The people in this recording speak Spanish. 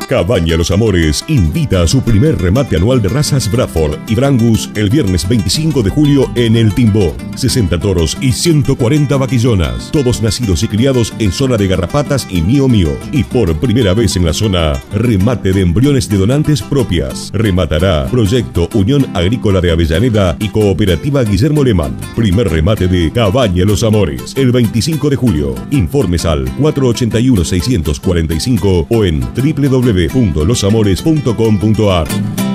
Cabaña Los Amores invita a su primer remate anual de razas Bradford y Brangus el viernes 25 de julio en El Timbó. 60 toros y 140 vaquillonas, todos nacidos y criados en zona de garrapatas y mío mío. Y por primera vez en la zona, remate de embriones de donantes propias. Rematará Proyecto Unión Agrícola de Avellaneda y Cooperativa Guillermo Lehmann. Primer remate de Cabaña Los Amores, el 25 de julio. Informes al 481-645 o en www.losamores.com.ar.